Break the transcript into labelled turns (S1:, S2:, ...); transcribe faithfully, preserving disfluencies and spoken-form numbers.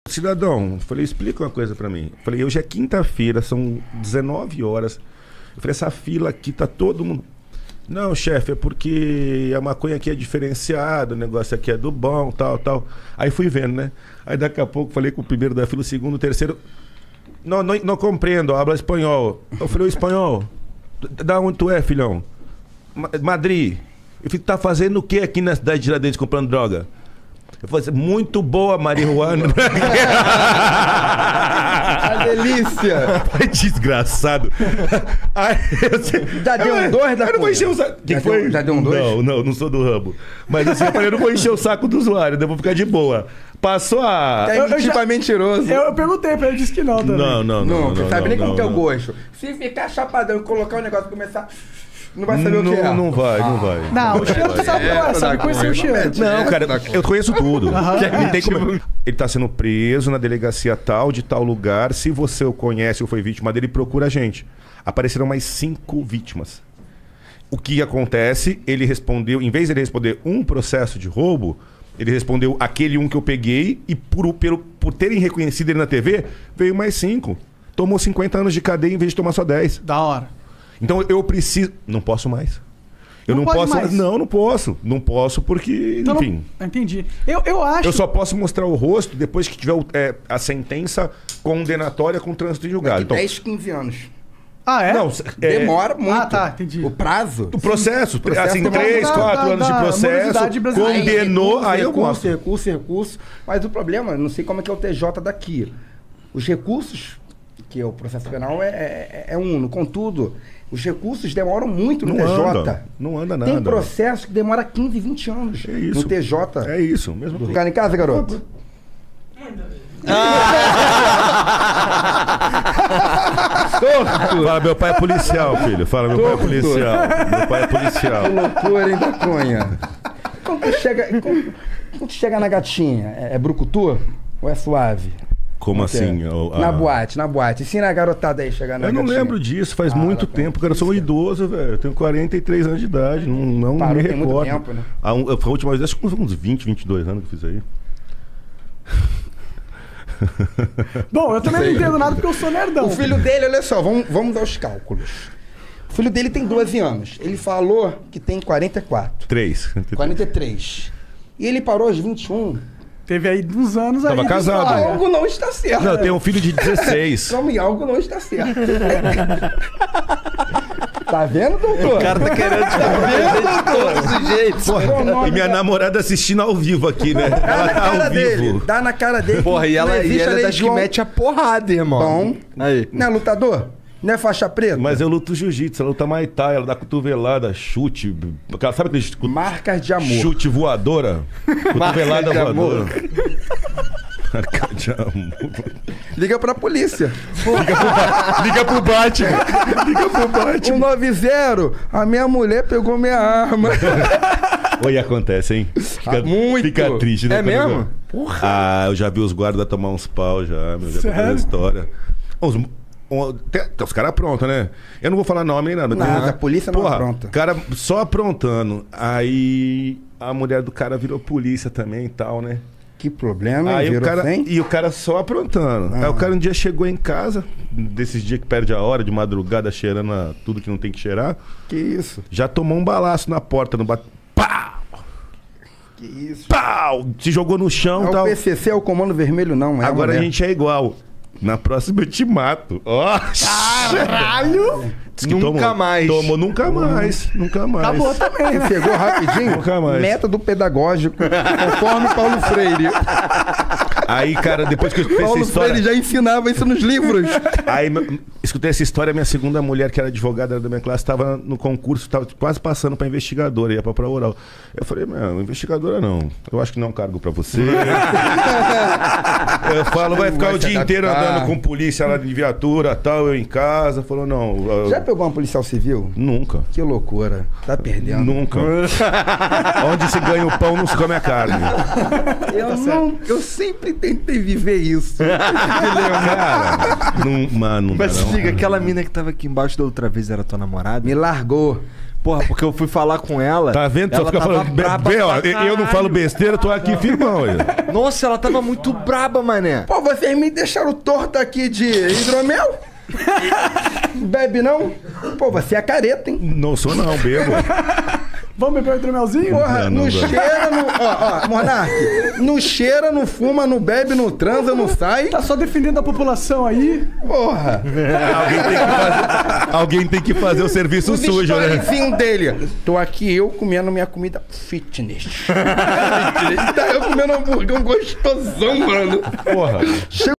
S1: cidadão, eu falei, explica uma coisa pra mim. Eu falei, hoje é quinta-feira, são dezenove horas. Eu falei, essa fila aqui tá todo mundo... Não, chefe, é porque a maconha aqui é diferenciada, o negócio aqui é do bom, tal, tal. Aí fui vendo, né? Aí daqui a pouco falei com o primeiro da fila, o segundo, o terceiro... Não, não, não compreendo, habla espanhol. Eu falei, o espanhol? Da onde tu é, filhão? Ma- Madrid. Eu falei, tá fazendo o que aqui na cidade de Tiradentes comprando droga? Eu falei assim, muito boa marihuana.
S2: A delícia.
S1: Desgraçado. Aí, eu,
S2: Já deu um dois da
S1: Eu não vou
S2: cunha?
S1: encher o saco. Que
S2: Já
S1: foi?
S2: deu- já deu um dois?
S1: Não, não, não sou do ramo. Mas assim, eu falei, eu não vou encher o saco do usuário, eu vou ficar de boa. Passou a...
S2: É
S3: Eu- eu
S2: tipo
S3: já-
S2: é mentiroso.
S3: Eu, eu perguntei pra ele, disse que não também.
S1: Não, não,
S2: Não,
S1: não.
S2: você
S1: não,
S2: sabe
S1: não,
S2: nem como
S1: não,
S2: que é o
S1: não.
S2: gosto. Se ficar chapadão e colocar o negócio e começar... Não vai saber
S1: não,
S2: o que é.
S1: não vai, não vai.
S3: Não, o cheiro tu sabe qual é, sabe conhecer o cheiro.
S1: Não, cara, eu conheço tudo. Não tem como... Ele tá sendo preso na delegacia tal, de tal lugar. Se você o conhece ou foi vítima dele, procura a gente. Apareceram mais cinco vítimas. O que acontece? Ele respondeu, em vez de ele responder um processo de roubo, ele respondeu aquele um que eu peguei e por, pelo, por terem reconhecido ele na T V, veio mais cinco. Tomou cinquenta anos de cadeia em vez de tomar só dez.
S3: Da hora.
S1: Então eu preciso... Não posso mais. Eu
S3: Não
S1: não,
S3: pode
S1: posso
S3: mais?
S1: Não, não posso. Não posso porque,
S3: Então não-
S1: enfim...
S3: Entendi. Eu, eu acho...
S1: Eu só posso mostrar o rosto depois que tiver o- é, a sentença condenatória com trânsito em julgado.
S2: Daqui
S1: Então,
S2: dez, quinze anos.
S3: Ah, é?
S1: não, é,
S2: Demora muito.
S3: Ah, tá, entendi.
S2: O prazo?
S1: o processo,
S2: processo
S1: assim,
S2: demora-
S1: três,
S3: da-
S1: quatro
S3: da-
S1: anos de
S3: da
S1: processo,
S3: morosidade brasileira.
S1: condenou,
S2: recurso,
S1: aí eu
S2: recurso,
S1: mostro.
S2: recurso, recurso. Mas o problema, não sei como é que é o T J daqui. Os recursos, que é o processo penal, é, é, é uno. Contudo, os recursos demoram muito no
S1: Não
S2: T J.
S1: anda, não anda nada.
S2: Tem processo que demora quinze, vinte anos
S1: É isso.
S2: no T J.
S1: É isso, mesmo. coisa.
S2: Ficar em casa, garoto?
S1: Fala, meu pai é policial, filho. Fala, meu pai é
S2: Torto.
S1: policial. Meu pai é policial.
S2: Que loucura, hein, da Cunha? Quando tu chega, quando, quando tu chega na gatinha, é, é brucutu ou é suave?
S1: Como
S2: Que é?
S1: assim? o- a-
S2: Na boate, na boate. Ensina a garotada aí a chegar na
S1: Eu não
S2: gatinha.
S1: lembro disso, faz
S2: Ah,
S1: muito
S2: ela
S1: tempo,
S2: tem-
S1: cara. Eu sou um
S2: isso.
S1: idoso, velho. Eu tenho quarenta e três anos de idade. Não, não
S2: Parou
S1: me
S2: tem muito
S1: recordo.
S2: tempo, né?
S1: A, um- a última vez, acho que uns- uns vinte, vinte e dois anos que eu fiz aí.
S3: Bom, eu também não
S2: Sei.
S3: entendo nada porque eu sou nerdão.
S2: O filho dele, olha só, vamos, vamos aos cálculos. O filho dele tem doze anos. Ele falou que tem quarenta e quatro.
S1: Três.
S2: quarenta e três. E ele parou aos vinte e um.
S3: Teve aí uns anos aí.
S1: Tava
S3: que
S1: casado.
S3: fala,
S2: Algo não está certo.
S1: Não, eu tenho um filho de dezesseis.
S2: Calma aí, algo não está certo. Tá vendo, doutor?
S4: O cara tá querendo te dar de todos os jeitos.
S1: Porra, e minha namorada assistindo ao vivo aqui, né?
S2: Dá
S1: Ela
S2: na
S1: tá
S2: cara
S1: ao
S2: dele.
S1: vivo.
S2: Dá na cara dele.
S4: Porra, e
S2: Não
S4: ela, e
S2: existe
S4: ela
S2: a
S4: é
S2: lei
S4: das
S2: de
S4: que
S2: hom-
S4: mete a porrada, irmão.
S2: Bom.
S4: Aí.
S2: Não é lutador? Não é faixa preta?
S1: Mas eu luto jiu-jitsu, ela luta Muay Thai, ela dá cotovelada, chute. Aquela- Sabe aquele chute-
S2: Marcas de amor.
S1: chute voadora? Cotovelada
S2: de amor.
S1: voadora. Marca de amor.
S2: Liga pra polícia.
S1: Liga pro Batman. Liga pro Batman.
S2: cento e noventa, a minha mulher pegou minha arma.
S1: Oi, acontece, hein? Fica,
S2: Ah, muito.
S1: Fica triste, né?
S2: É
S1: quando
S2: mesmo?
S1: eu- Ah, eu já vi os guardas tomar uns pau já, meu. Já
S3: Sério?
S1: contei a história. Os, um, tem, tem os caras aprontam, né? Eu não vou falar nome nem nada.
S2: Nada,
S1: tem-
S2: a polícia não
S1: Porra,
S2: apronta.
S1: cara só aprontando. Aí a mulher do cara virou polícia também e tal, né?
S2: Que problema, hein?
S1: Aí o
S2: Virou
S1: cara,
S2: sem?
S1: e o cara só aprontando. Aí o cara um dia chegou em casa, desses dias que perde a hora, de madrugada, cheirando a- tudo que não tem que cheirar,
S2: Que isso?
S1: já tomou um balaço na porta, no bat... Pá!
S2: Que isso?
S1: Pau! Se jogou no chão
S2: É
S1: e
S2: o
S1: tal.
S2: P C C, é o Comando Vermelho, não. É
S1: Agora a
S2: mulher.
S1: gente é igual. Na próxima eu te mato. Ó!
S3: Caralho!
S1: Diz que
S4: Nunca
S1: tomou-
S4: mais.
S1: Tomou nunca mais. Nunca mais.
S3: Acabou também, né?
S2: Pegou rapidinho?
S1: Nunca mais.
S2: Método pedagógico, conforme Paulo Freire.
S1: Aí, cara, depois que eu escutei essa
S2: Paulo
S1: história.
S2: Freire já ensinava isso nos livros.
S1: Aí m- escutei essa história, minha segunda mulher, que era advogada da minha classe, estava no concurso, estava quase passando para investigadora, ia para prova oral. Eu falei, meu, investigadora não. Eu acho que não é um cargo para você. Eu falo, vai ficar
S2: vai
S1: o
S2: se
S1: dia inteiro
S2: adaptar.
S1: andando com polícia lá de viatura tal, eu em casa. Falou, não. eu-
S2: Já pegou uma policial civil?
S1: Nunca.
S2: Que loucura. Tá perdendo.
S1: Nunca. Onde se ganha o pão, não se come a carne.
S2: Eu, não, eu sempre tentei viver isso.
S1: Cara, não, mano, não dá
S4: Mas
S1: não.
S4: diga, aquela mina que tava aqui embaixo da outra vez era tua namorada?
S2: Me largou.
S4: Porra, porque eu fui falar com ela.
S1: Tá vendo? Só
S4: ela
S1: fica
S4: tava
S1: falando.
S4: braba
S1: Bem, ó,
S4: pra
S1: eu não falo besteira, tô aqui firmão. Aí.
S4: Nossa, ela tava muito braba, mané.
S2: Pô, vocês me deixaram torto aqui de hidromel? Bebe não? Pô, você é careta, hein?
S1: Não sou não, bebo.
S3: Vamos beber o hidromelzinho?
S2: Porra,
S1: Não,
S2: não,
S1: não,
S2: cheira, não... Ó, ó, Monark, não cheira, não fuma, não bebe, não transa, não sai.
S3: Tá só defendendo a população aí.
S2: Porra.
S1: Alguém tem que fazer, alguém tem que fazer o serviço
S2: Os
S1: sujo, né?
S2: storyzinho dele. Tô aqui eu comendo minha comida fitness. Fitness. Tá eu comendo um hamburgão gostosão, mano.
S1: Porra.